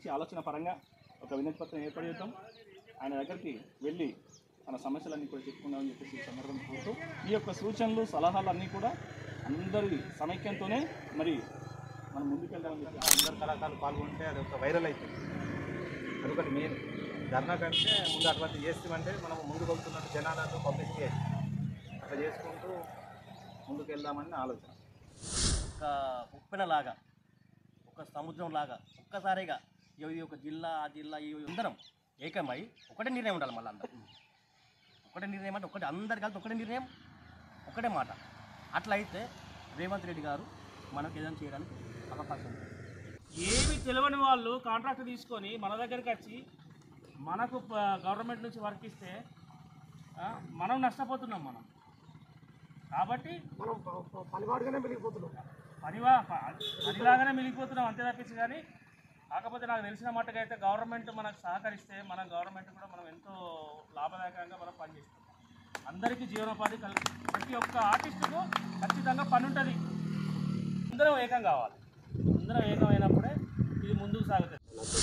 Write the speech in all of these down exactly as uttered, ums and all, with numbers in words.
మంచి ఆలోచన పరంగా ఒక వినతి పత్రం ఏర్పాటు చేద్దాం. ఆయన దగ్గరికి వెళ్ళి మన సమస్యలన్నీ కూడా చెప్పుకుందామని చెప్పేసి ఈ సందర్భం కోరుతూ ఈ యొక్క సూచనలు సలహాలు అన్నీ కూడా అందరి సమైక్యంతోనే మరి మనం ముందుకెళ్దామని చెప్పి అందరు కళాకారులు పాల్గొంటే అది ఒక వైరల్ అవుతుంది. అదొకటి మెయిన్. ధర్నా కంటే ముందు అటువంటి చేస్తామంటే మనం ముందుకు వెళ్తున్నట్టు జనాలను పబ్లిక్ చేయాలి. అట్లా చేసుకుంటూ ముందుకు వెళ్దామని ఆలోచన. ఒక ఉప్పెనలాగా, ఒక సముద్రం లాగా ఒక్కసారిగా ఈ ఒక జిల్లా ఆ జిల్లా ఈ అందరం ఏకమై ఒకటే నిర్ణయం ఉండాలి. మళ్ళీ అందరం ఒకటే నిర్ణయం అంటే ఒకటే, అందరు కలిసి ఒకటే నిర్ణయం, ఒకటే మాట. అట్లా అయితే రేవంత్ రెడ్డి గారు మనకు ఏదైనా చేయడానికి అవకాశం ఉంది. ఏమి తెలియని వాళ్ళు కాంట్రాక్ట్ తీసుకొని మన దగ్గరికి వచ్చి మనకు గవర్నమెంట్ నుంచి వర్క్ ఇస్తే మనం నష్టపోతున్నాం. మనం కాబట్టి మనం పనివాడుగానే మిగిలిపోతున్నాం, పనివా పనిలాగానే మిగిలిపోతున్నాం అంతే తప్పించి. కానీ కాకపోతే నాకు తెలిసిన మట్టుగా అయితే గవర్నమెంట్ మనకు సహకరిస్తే మన గవర్నమెంట్ కూడా మనం ఎంతో లాభదాయకంగా మనం పనిచేస్తాం. అందరికీ జీవనోపాధి కల్ ప్రతి ఒక్క ఆర్టిస్టుకు ఖచ్చితంగా పని ఉంటుంది. అందరం ఏకం కావాలి. అందరం ఏకమైనప్పుడే ఇది ముందుకు సాగుతుంది.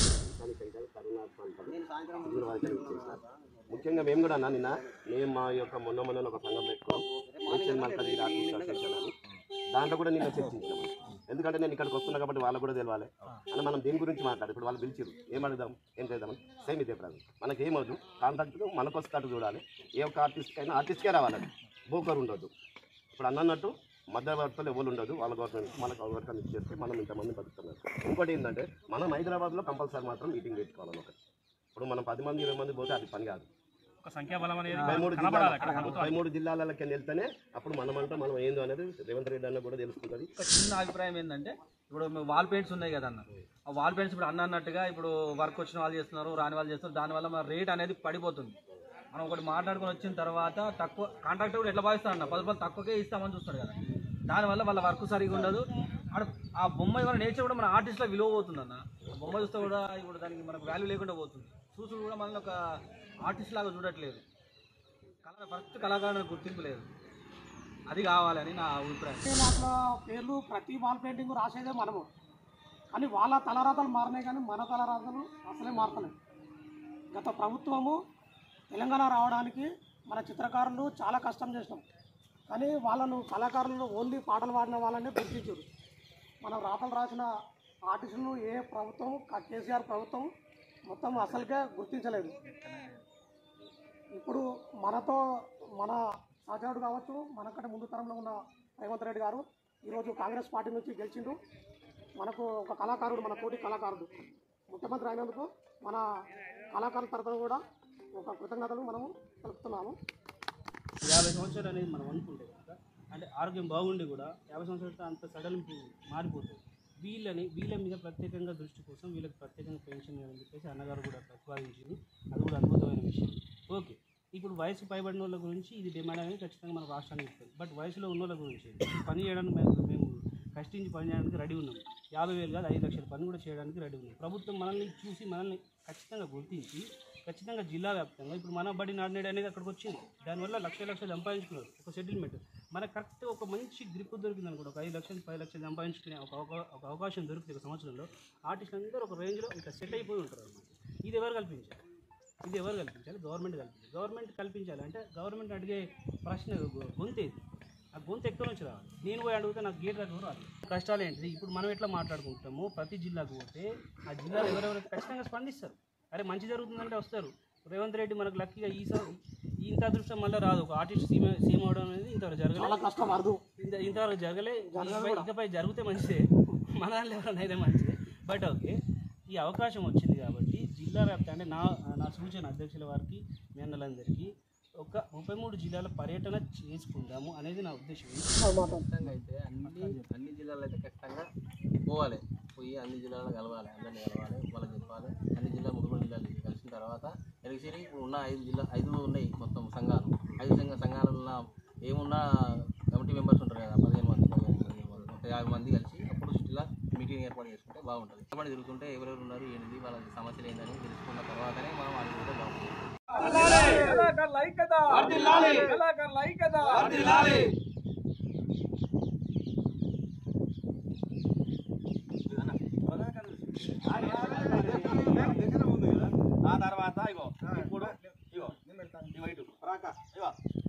ముఖ్యంగా మేము కూడా అన్నా నిన్న మేము మా యొక్క మొన్న మొన్న ఒక సంఘం పెట్టుకోం దాంట్లో కూడా నిన్న చర్చించాము. ఎందుకంటే నేను ఇక్కడికి వస్తున్నా కాబట్టి వాళ్ళకు కూడా తెలియాలి అని మనం దేని గురించి మాట్లాడు. ఇప్పుడు వాళ్ళు పిలిచిరు, ఏం అడుగుదాం ఏం చేద్దాం, సేమ్ ఇదే ప్రాబ్లం. మనకి ఏమవుతుంది, కాంట్రాక్ట్ మనకు వస్తట్టు చూడాలి. ఏ ఒక్క ఆర్టిస్ట్ అయినా ఆర్టిస్ట్కే రావాలి, బోకర్ ఉండొద్దు. ఇప్పుడు అన్నట్టు మధ్యవర్తులు ఎవరు ఉండదు, వాళ్ళ గవర్నమెంట్ మనకు అవకాశం ఇచ్చేస్తే మనం ఇంతమంది బతుకుతున్నారు. ఇంకోటి ఏంటంటే మనం హైదరాబాద్లో కంపల్సరీ మాత్రం మీటింగ్ పెట్టుకోవాలి. ఒకటి ఇప్పుడు మనం పది మంది ఇరవై మంది పోతే అది పని కాదు. ముప్పై మూడు జిల్లాల ముప్పై మూడు జిల్లాలకి వెళ్తేనే అప్పుడు మనమంతా మనం ఏందో అనేది రేవంత్ రెడ్డి అన్న కూడా తెలుసుకుంటుంది. ఒక చిన్న అభిప్రాయం ఏంటంటే ఇప్పుడు వాల్ పెయింట్స్ ఉన్నాయి కదా అన్న, ఆ వాల్ పెయింట్స్ ఇప్పుడు అన్న అన్నట్టుగా ఇప్పుడు వర్క్ వచ్చిన వాళ్ళు చేస్తున్నారు, రాని వాళ్ళు చేస్తున్నారు. దానివల్ల మన రేట్ అనేది పడిపోతుంది. మనం ఒకటి మాట్లాడుకొని వచ్చిన తర్వాత తక్కువ కాంట్రాక్ట్ కూడా ఎట్లా భావిస్తాను అన్న, పది రూపాయలు తక్కువకే ఇస్తామని చూస్తాడు కదా. దానివల్ల వాళ్ళ వర్క్ సరిగా ఉండదు. ఆ బొమ్మ ఏమైనా నేచర్ కూడా మన ఆర్టిస్ట్లో విలువ పోతుంది అన్న. బొమ్మ చూస్తే కూడా ఇప్పుడు దానికి మనకు వాల్యూ లేకుండా పోతుంది. చూసుడు కూడా మనల్ని ఒక ఆర్టిస్ట్ లాగా చూడట్లేదు. కళ ఫస్ట్ కళాకారులకు గుర్తింపు లేదు. అది కావాలని నా అభిప్రాయం. దాంట్లో పేర్లు ప్రతి వాల్ పెయింటింగ్ రాసేదే మనము, కానీ వాళ్ళ తలరాతలు మారినాయి కానీ మన తలరాతలు అసలే మారుతున్నాయి. గత ప్రభుత్వము తెలంగాణ రావడానికి మన చిత్రకారులు చాలా కష్టం చేసినాం, కానీ వాళ్ళను కళాకారులను ఓన్లీ పాటలు పాడిన వాళ్ళనే గుర్తించారు. మనం రాతలు రాసిన ఆర్టిస్టులను ఏ ప్రభుత్వం, కేసీఆర్ ప్రభుత్వం మొత్తం అసలుకే గుర్తించలేదు. ఇప్పుడు మనతో మన సహచరుడు కావచ్చు, మనకంటే ముందు తరంలో ఉన్న రేవంత్ రెడ్డి గారు ఈరోజు కాంగ్రెస్ పార్టీ నుంచి గెలిచిండు. మనకు ఒక కళాకారుడు, మన తోటి కళాకారుడు ముఖ్యమంత్రి అయినందుకు మన కళాకారుల తరఫున కూడా ఒక కృతజ్ఞతలు మనము తెలుపుతున్నాము. యాభై సంవత్సరాలు అనేది మనం అనుకుంటే కనుక అంటే ఆరోగ్యం బాగుండి కూడా యాభై సంవత్సరాలతో అంత సడన్ మారిపోతుంది. వీళ్ళని వీళ్ళ మీద ప్రత్యేకంగా దృష్టి కోసం వీళ్ళకి ప్రత్యేకంగా పెన్షన్ అని చెప్పేసి అన్నగారు కూడా ప్రతిపాదించింది. అది కూడా అద్భుతమైన విషయం. ఓకే, ఇప్పుడు వయసు పైబడిన వాళ్ళ గురించి ఇది డిమాండ్ అనేది ఖచ్చితంగా మన రాష్ట్రానికి ఇస్తుంది. బట్ వయసులో ఉన్న వాళ్ళ గురించి పని చేయడానికి మేము మేము కష్టించి పని చేయడానికి రెడీ ఉన్నాం. యాభై వేలు కాదు ఐదు లక్షల పని కూడా చేయడానికి రెడీ ఉన్నాం. ప్రభుత్వం మనల్ని చూసి మనల్ని ఖచ్చితంగా గుర్తించి ఖచ్చితంగా జిల్లా వ్యాప్తంగా ఇప్పుడు మన బడి నాడినేడు అనేది అక్కడికి వచ్చింది. దానివల్ల లక్ష లక్షలు సంపాదించుకున్నారు. ఒక సెటిల్మెంట్ మనకు కరెక్ట్ ఒక మంచి గ్రిప్ దొరికింది అనుకోండి, ఒక ఐదు లక్షలు పది లక్షలు సంపాదించుకునే ఒక ఒక అవకాశం దొరికింది ఒక సంవత్సరంలో. ఆర్టిస్టులు అందరూ ఒక రేంజ్లో ఇంకా సెట్ అయిపోయి ఉంటారు అన్నమాట. ఇది ఎవరు కల్పించాలి? ఇది ఎవరు కల్పించాలి? గవర్నమెంట్ కల్పించాలి. గవర్నమెంట్ కల్పించాలి అంటే గవర్నమెంట్ అడిగే ప్రశ్న గొంతేది, ఆ గొంతు ఎక్కడి నుంచి రావాలి? నేను పోయి అడిగితే నాకు గేట్ రాదు రాదు. కష్టాలు ఏంటిది? ఇప్పుడు మనం ఎట్లా మాట్లాడుకుంటామో ప్రతి జిల్లాకు పోతే ఆ జిల్లాలో ఎవరెవరు ఖచ్చితంగా స్పందిస్తారు. అరే మంచి జరుగుతుందంటే వస్తారు. రేవంత్ రెడ్డి మనకు లక్కీగా ఈసారి ఇంత అదృష్టం మళ్ళీ రాదు. ఒక ఆర్టిస్ట్ సీఎం సీఎం అవడం అనేది ఇంతవరకు జరగలేదు. ఇంత ఇంతవరకు జరగలే. ఇకపై జరిగితే మంచిదే, మన దాంట్లో ఎవరైనా అయితే మంచిదే. బట్ ఓకే, ఈ అవకాశం వచ్చింది కాబట్టి జిల్లా వ్యాప్తంగా అంటే నా నా సూచన అధ్యక్షుల వారికి, మీ అన్నలందరికీ ఒక ముప్పై మూడు జిల్లాల పర్యటన చేసుకుందాము అనేది నా ఉద్దేశం. ఖచ్చితంగా అయితే అన్ని అన్ని జిల్లాలో అయితే ఖచ్చితంగా పోవాలి. పోయి అన్ని జిల్లాలో కలవాలి, అందరినీ కలవాలి, వాళ్ళకి చెప్పాలి. అన్ని జిల్లా ముప్పై మూడు జిల్లాలు కలిసిన తర్వాత ఎలక్షన్ ఇప్పుడు ఉన్న ఐదు జిల్లా ఐదు ఉన్నాయి మొత్తం సంఘాలు. ఐదు సంఘ సంఘాలలో ఏమున్నా కమిటీ మెంబర్స్ ఉంటారు కదా, పదిహేను మంది పదిహేను మంది యాభై మంది కలిసి అప్పుడు సిటీలో మీటింగ్ ఏర్పాటు చేసుకుంటే బాగుంటుంది. ఏర్పాటు తిరుగుతుంటే ఎవరెవరు ఉన్నారు ఏంటి వాళ్ళ సమస్యలు ఏంటని తెలుసుకున్న తర్వాతనే మనం అడుగుతుంటే బాగుంటుంది. కళాకారుల ఐక్యత కళాకారుల ఐక్యత ఆ తర్వాత ఇగో ఇప్పుడు ఇగో ఇగో ఇటు ఇగో